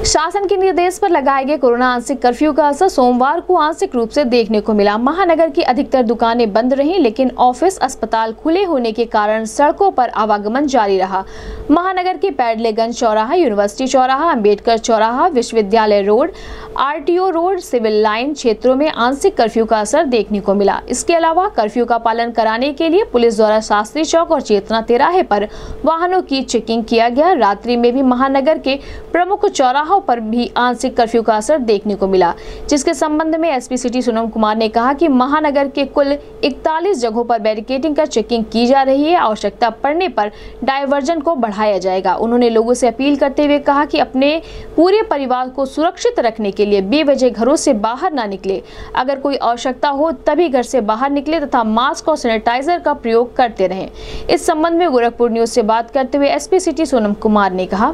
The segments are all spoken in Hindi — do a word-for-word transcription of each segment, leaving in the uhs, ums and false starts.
शासन के निर्देश पर लगाए गए कोरोना आंशिक कर्फ्यू का असर सोमवार को आंशिक रूप से देखने को मिला। महानगर की अधिकतर दुकानें बंद रहीं, लेकिन ऑफिस, अस्पताल खुले होने के कारण सड़कों पर आवागमन जारी रहा। महानगर के पैडलेगंज चौराहा, यूनिवर्सिटी चौराहा, अंबेडकर चौराहा, विश्वविद्यालय road, RTO road, civil line क्षेत्रों में आंशिक कर्फ्यू का असर देखने को मिला। इसके अलावा कर्फ्यू का पालन कराने के लिए पुलिस द्वारा शास्त्री चौक और चेतना तिराहे पर वाहनों की चेकिंग किया गया। रात्रि में भी महानगर के प्रमुख चौराहों पर भी आंशिक कर्फ्यू का असर देखने को मिला, जिसके संबंध में एसपी सिटी सोनम कुमार ने कहा कि महानगर के कुल इकतालीस जगहों पर बैरिकेडिंग कर चेकिंग की जा रही है। आवश्यकता पड़ने पर डायवर्जन को बढ़ाया जाएगा। उन्होंने लोगों से अपील करते हुए कहा कि अपने पूरे परिवार को सुरक्षित रखने के लिए बेवजह घरों से बाहर ना निकले। अगर कोई आवश्यकता हो तभी घर से बाहर निकले तथा मास्क और सैनिटाइजर का प्रयोग करते रहें। इस संबंध में गोरखपुर न्यूज से बात करते हुए एसपी सिटी सोनम कुमार ने कहा,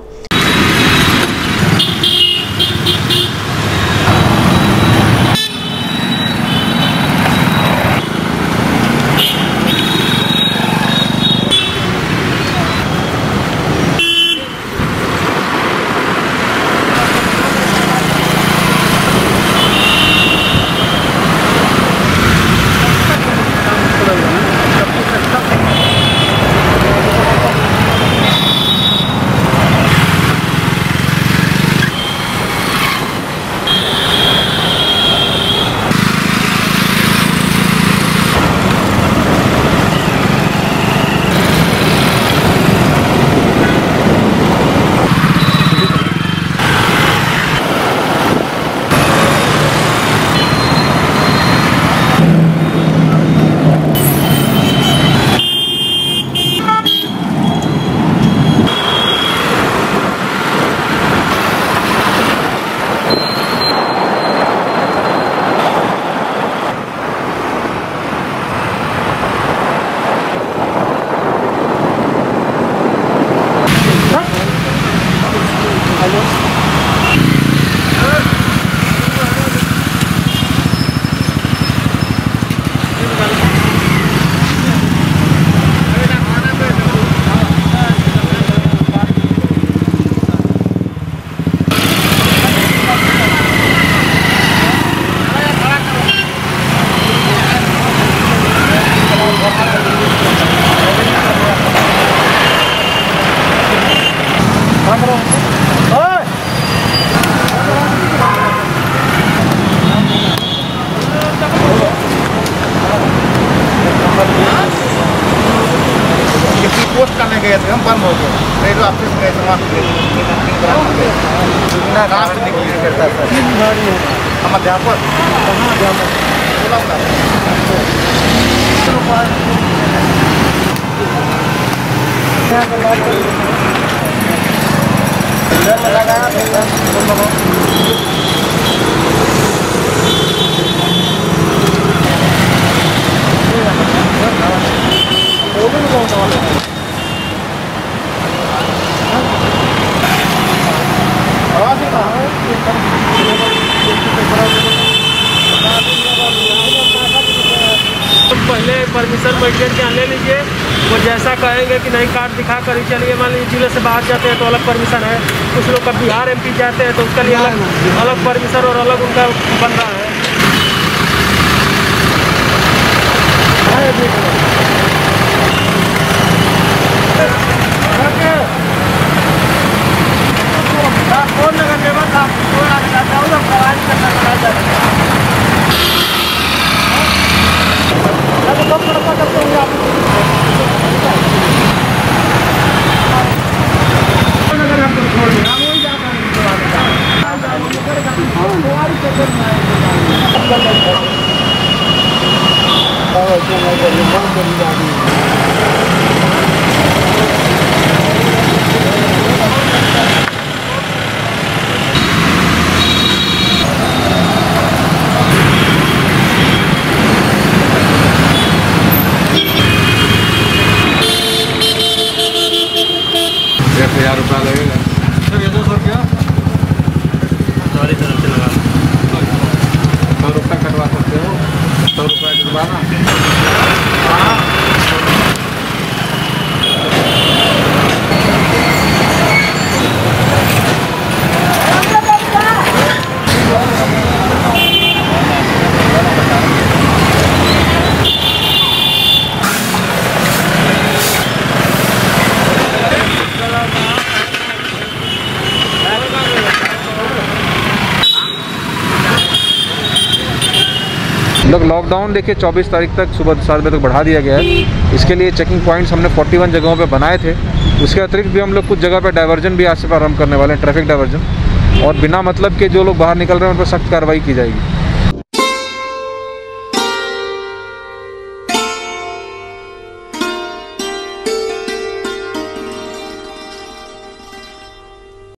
पोस्ट करने गए थे हम, बंद हो गए। रेलवे ऑफिस गए थे, वहाँ हम अध्यापक पहले परमिशन मजिस्ट्रेट के यहाँ ले लीजिए। वो जैसा कहेंगे कि नहीं कार्ड दिखा कर ही चलिए। मान लीजिए जिले से बाहर जाते हैं तो अलग परमिशन है, कुछ लोग का बिहार एमपी जाते हैं तो उसके लिए अलग अलग परमिशन और अलग उनका बन रहा है। कौन नगर सेवा था एक हजार रुपया लगेगा। सर ये दो सौ रुपया हमारी तरफ से लगा। सौ रुपया कटवा सकते हो, सौ रुपया कटवाना। लॉकडाउन देखिए चौबीस तारीख तक सुबह सात बजे तक बढ़ा दिया गया है। इसके लिए चेकिंग पॉइंट्स हमने इकतालीस जगहों पे बनाए थे। उसके अतिरिक्त भी हम लोग कुछ जगह पे डाइवर्जन भी आज से प्रारंभ करने वाले हैं, ट्रैफिक डाइवर्जन, और बिना मतलब के जो लोग बाहर निकल रहे हैं उन पर सख्त कार्रवाई की जाएगी।